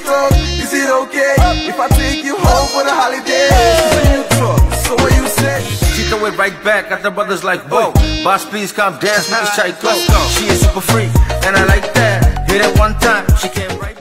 talk, is it okay if I take you home for the holiday? So you talk, so what you say? She throw it right back at the brothers like, whoa. Boss, please come dance with this chick. She is super free, and I like that. Hit it one time, she came right